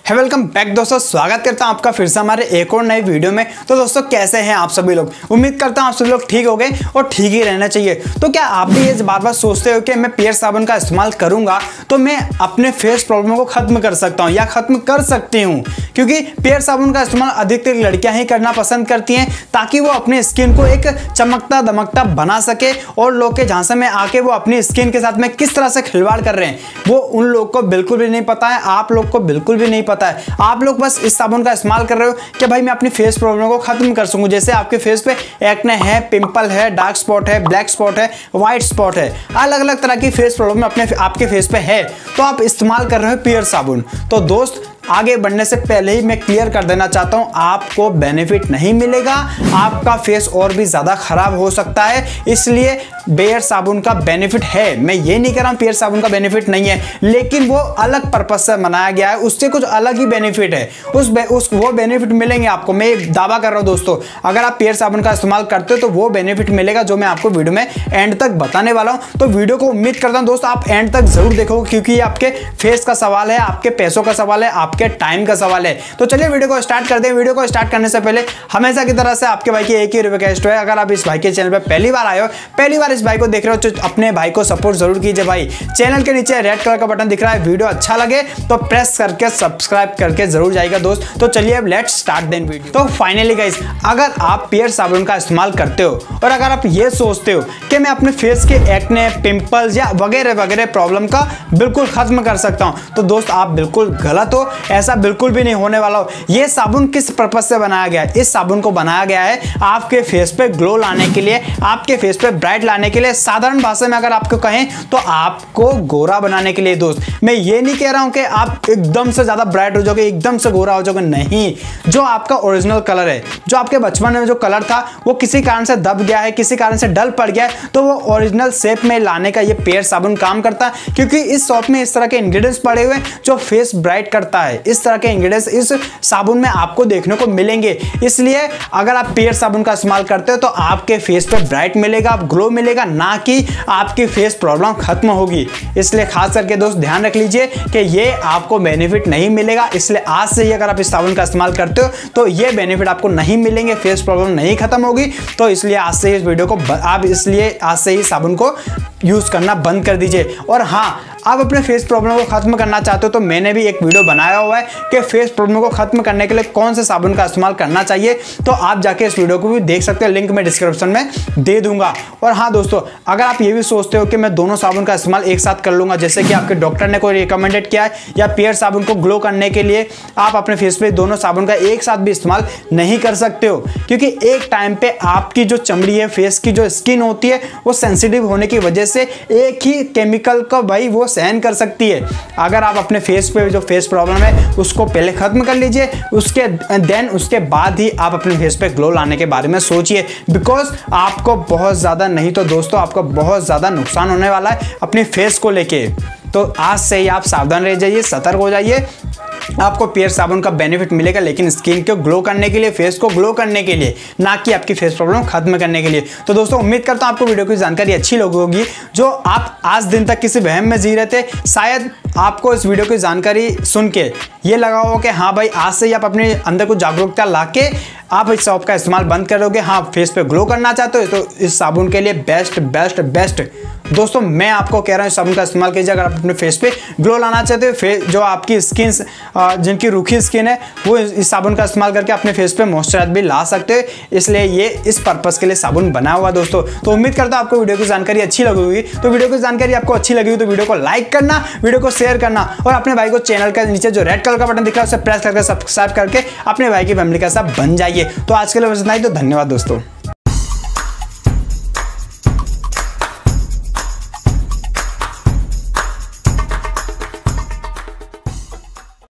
Welcome back दोस्तों, स्वागत करता हूं आपका फिर से हमारे एक और नई वीडियो में। तो दोस्तों कैसे हैं आप सभी लोग? उम्मीद करता हूं आप सभी लोग ठीक हो गए और ठीक ही रहना चाहिए। तो क्या आप भी ये बार बार सोचते हो कि मैं पियर्स साबुन का इस्तेमाल करूंगा तो मैं अपने फेस प्रॉब्लम को खत्म कर सकता हूं या खत्म कर सकती हूं? क्योंकि पियर्स साबुन का इस्तेमाल अधिकतर लड़कियां ही करना पसंद करती हैं ताकि वो अपने स्किन को एक चमकता दमकता बना सके और लोग के झांसे में आके वो अपनी स्किन के साथ में किस तरह से खिलवाड़ कर रहे हैं वो उन लोग को बिल्कुल भी नहीं पता है, आप लोग को बिल्कुल भी नहीं पता है। आप लोग बस इस साबुन का इस्तेमाल कर रहे हो कि भाई मैं अपनी फेस प्रॉब्लम को खत्म कर सकूं। जैसे आपके फेस पे एक्ने है, पिंपल है, डार्क स्पॉट है, ब्लैक स्पॉट है, व्हाइट स्पॉट है, अलग अलग तरह की फेस प्रॉब्लम अपने आपके फेस पे है तो आप इस्तेमाल कर रहे हो पियर्स साबुन। तो दोस्त आगे बढ़ने से पहले ही मैं क्लियर कर देना चाहता हूं, आपको बेनिफिट नहीं मिलेगा, आपका फेस और भी ज्यादा खराब हो सकता है। इसलिए पियर्स साबुन का बेनिफिट है, मैं ये नहीं कह रहा हूं पियर्स साबुन का बेनिफिट नहीं है, लेकिन वो अलग पर्पस से बनाया गया है, उससे कुछ अलग ही बेनिफिट है। वो बेनिफिट मिलेंगे आपको, मैं दावा कर रहा हूं दोस्तों। अगर आप पियर्स साबुन का इस्तेमाल करते हो तो वो बेनिफिट मिलेगा जो मैं आपको वीडियो में एंड तक बताने वाला हूं। तो वीडियो को उम्मीद करता हूं दोस्तों आप एंड तक जरूर देखोगे, क्योंकि ये आपके फेस का सवाल है, आपके पैसों का सवाल है, के टाइम का सवाल है। तो चलिए वीडियो को स्टार्ट करते हैं। वीडियो को स्टार्ट करने से पहले हमेशा की तरह से आपके भाई की एक ही रिक्वेस्ट है, अगर आप इस भाई के चैनल पे पहली बार आए हो, पहली बार इस भाई को देख रहे हो तो अपने भाई को सपोर्ट जरूर कीजिए भाई। चैनल के नीचे रेड कलर का बटन दिख रहा है, वीडियो अच्छा लगे तो प्रेस करके सब्सक्राइब करके जरूर जाएगा दोस्त। तो चलिए अब लेट्स स्टार्ट देन वीडियो। तो फाइनली गाइस, अगर आप पियर्स साबुन का इस्तेमाल करते हो और अगर आप ये सोचते हो कि मैं अपने फेस के एक्ने, पिंपल्स या वगैरह वगैरह प्रॉब्लम का बिल्कुल खत्म कर सकता हूं तो दोस्त आप बिल्कुल गलत हो। ऐसा बिल्कुल भी नहीं होने वाला हो। ये साबुन किस पर्पज से बनाया गया है? इस साबुन को बनाया गया है आपके फेस पे ग्लो लाने के लिए, आपके फेस पे ब्राइट लाने के लिए, साधारण भाषा में अगर आपको कहें तो आपको गोरा बनाने के लिए। दोस्त मैं ये नहीं कह रहा हूं कि आप एकदम से ज्यादा ब्राइट हो जाओगे, एकदम से गोरा हो जाओगे, नहीं। जो आपका ओरिजिनल कलर है, जो आपके बचपन में जो कलर था वो किसी कारण से दब गया है, किसी कारण से डल पड़ गया है, तो वो ओरिजिनल शेप में लाने का ये पियर्स साबुन काम करता है। क्योंकि इस शॉप में इस तरह के इंग्रेडिएंट्स पड़े हुए हैं जो फेस ब्राइट करता है। इस तरह के इंग्रेडिएंट्स इस साबुन में आपको देखने को मिलेंगे। इसलिए अगर आप पियर्स साबुन का इस्तेमाल करते हो तो आपके फेस पे ब्राइट मिलेगा, ग्लो मिलेगा, ना कि आपकी फेस प्रॉब्लम खत्म होगी। इसलिए खास करके दोस्त ध्यान रख लीजिए कि ये आपको बेनिफिट नहीं मिलेगा। इसलिए आज से ही अगर आप इस साबुन का इस्तेमाल करते हो तो ये बेनिफिट आपको नहीं मिलेंगे, फेस प्रॉब्लम नहीं खत्म होगी। तो इसलिए आज से इस वीडियो को आप इसलिए आज से ही साबुन को यूज करना बंद कर दीजिए। और हाँ, आप अपने फेस प्रॉब्लम को खत्म करना चाहते हो तो मैंने भी एक वीडियो बनाया हुआ है कि फेस प्रॉब्लम को खत्म करने के लिए कौन से साबुन का इस्तेमाल करना चाहिए, तो आप जाके इस वीडियो को भी देख सकते हो, लिंक मैं डिस्क्रिप्शन में दे दूंगा। और हाँ दोस्तों, अगर आप ये भी सोचते हो कि मैं दोनों साबुन का इस्तेमाल एक साथ कर लूंगा, जैसे कि आपके डॉक्टर ने कोई रिकमेंडेड किया है, या पियर्स साबुन को ग्लो करने के लिए आप अपने फेस पे दोनों साबुन का एक साथ भी इस्तेमाल नहीं कर सकते हो, क्योंकि एक टाइम पे आपकी जो चमड़ी है, फेस की जो स्किन होती है, वो सेंसिटिव होने की वजह से एक ही केमिकल को भाई वो सहन कर सकती है। अगर आप अपने फेस पे जो फेस प्रॉब्लम है उसको पहले खत्म कर लीजिए, उसके बाद ही आप अपने फेस पे ग्लो लाने के बारे में सोचिए, बिकॉज आपको बहुत ज्यादा नहीं तो दोस्तों आपको बहुत ज्यादा नुकसान होने वाला है अपने फेस को लेके। तो आज से ही आप सावधान रह जाइए, सतर्क हो जाइए। आपको पियर्स साबुन का बेनिफिट मिलेगा, लेकिन स्किन को ग्लो करने के लिए, फेस को ग्लो करने के लिए, ना कि आपकी फेस प्रॉब्लम खत्म करने के लिए। तो दोस्तों उम्मीद करता हूं आपको वीडियो की जानकारी अच्छी लगी होगी। जो आप आज दिन तक किसी वहम में जी रहे थे, शायद आपको इस वीडियो की जानकारी सुन के ये लगा हो कि हाँ भाई आज से ही आप अपने अंदर कुछ जागरूकता लाके आप इस साबुन का इस्तेमाल बंद करोगे। हाँ, फेस पे ग्लो करना चाहते हो तो इस साबुन के लिए बेस्ट बेस्ट बेस्ट दोस्तों मैं आपको कह रहा हूँ इस साबुन का इस्तेमाल कीजिए। अगर आप अपने फेस पे ग्लो लाना चाहते हो, जो आपकी स्किन जिनकी रूखी स्किन है वो इस साबुन का इस्तेमाल करके अपने फेस पे मॉइस्चराइज भी ला सकते हो। इसलिए ये इस पर्पस के लिए साबुन बना हुआ दोस्तों। तो उम्मीद करता हूँ आपको वीडियो की जानकारी अच्छी लगी होगी। तो वीडियो की जानकारी आपको अच्छी लगी हो तो वीडियो को लाइक करना, वीडियो को शेयर करना और अपने भाई को चैनल के नीचे जो रेड कलर का बटन दिख रहा है उसे प्रेस करके सब्सक्राइब करके अपने भाई की फैमिली का हिस्सा बन जाइए। तो आज के लिए बस इतना ही, तो धन्यवाद दोस्तों।